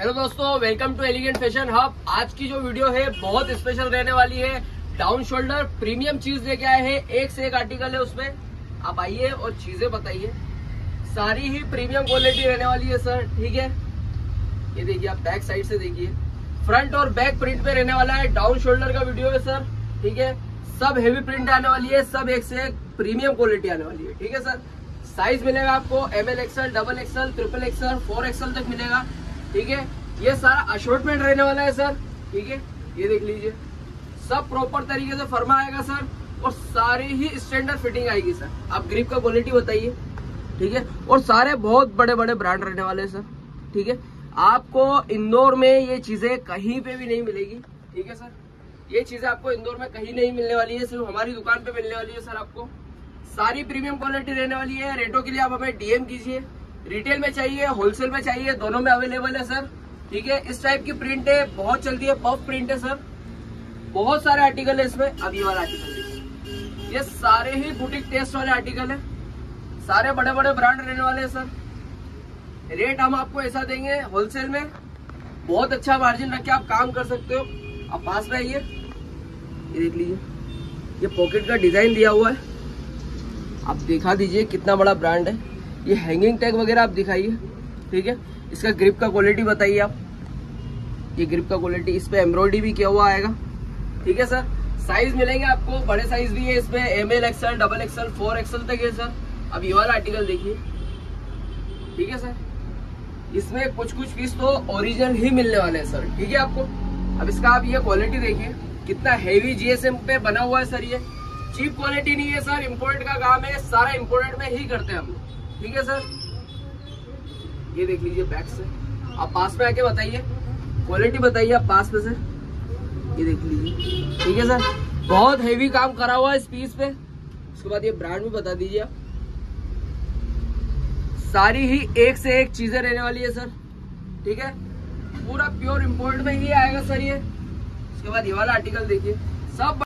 Hello दोस्तों, welcome to elegant fashion hub. आज की जो वीडियो है बहुत स्पेशल रहने वाली है। डाउन शोल्डर प्रीमियम चीज लेके आए हैं, एक से एक आर्टिकल है उसमें। आप आइए और चीजें बताइए, सारी ही प्रीमियम क्वालिटी रहने वाली है सर। ठीक है, ये देखिए, आप बैक साइड से देखिए, फ्रंट और बैक प्रिंट पे रहने वाला है। डाउन शोल्डर का वीडियो है सर। ठीक है, सब हेवी प्रिंट आने वाली है, सब एक से एक प्रीमियम क्वालिटी आने वाली है। ठीक है सर, साइज मिलेगा आपको ML XL, XXL, XXL, 4XL तक मिलेगा। ठीक है, ये सारा अशॉर्टमेंट रहने वाला है सर। ठीक है, ये देख लीजिए, सब प्रॉपर तरीके से फर्मा आएगा सर, और सारी ही स्टैंडर्ड फिटिंग आएगी सर। आप ग्रिप का क्वालिटी बताइए। ठीक है, और सारे बहुत बड़े बड़े ब्रांड रहने वाले हैं सर। ठीक है, आपको इंदौर में ये चीजें कहीं पे भी नहीं मिलेगी। ठीक है सर, ये चीजें आपको इंदौर में कहीं नहीं मिलने वाली है, सिर्फ हमारी दुकान पे मिलने वाली है सर। आपको सारी प्रीमियम क्वालिटी रहने वाली है। रेटों के लिए आप हमें DM कीजिए। रिटेल में चाहिए, होलसेल में चाहिए, दोनों में अवेलेबल है सर। ठीक है, इस टाइप की प्रिंट है, बहुत चलती है, पफ प्रिंट है सर। बहुत सारे आर्टिकल है इसमें। अब ये वाला आर्टिकल देखिए, ये सारे ही बुटीक टेस्ट वाले आर्टिकल है, सारे बड़े बड़े ब्रांड रहने वाले हैं सर। रेट हम आपको ऐसा देंगे होलसेल में, बहुत अच्छा मार्जिन रख के आप काम कर सकते हो। आप पास में आइए, ये देख लीजिए, ये पॉकेट का डिजाइन दिया हुआ है, आप दिखा दीजिए कितना बड़ा ब्रांड है। ये हैंगिंग टैग वगैरह आप दिखाइए। ठीक है, इसका ग्रिप का क्वालिटी बताइए आप। ये ग्रिप का क्वालिटी, इस पे एम्ब्रॉयडरी भी किया हुआ आएगा। ठीक है सर, साइज मिलेंगे आपको, बड़े साइज भी है इसमें, ML XL, XXL, 4XL तक है सर। अब ये वाला आर्टिकल देखिए। ठीक है सर, इसमें कुछ कुछ पीस तो ओरिजिनल ही मिलने वाले हैं सर। ठीक है आपको, अब इसका आप ये क्वालिटी देखिए, कितना हेवी GSM पे बना हुआ है सर। ये चीप क्वालिटी नहीं है सर, इम्पोर्टेड का काम है, सारा इम्पोर्टेड में ही करते हैं हम। ठीक है सर, ये देख लीजिए बैक से। आप पास में आके बताइए, क्वालिटी बताइए आप पास में से, ये देख लीजिए। ठीक है सर, बहुत हेवी काम करा हुआ है इस पीस पे। उसके बाद ये ब्रांड भी बता दीजिए आप। सारी ही एक से एक चीजें रहने वाली है सर। ठीक है, पूरा प्योर इम्पोर्ट में ही आएगा सर ये। उसके बाद ये वाला आर्टिकल देखिए, सब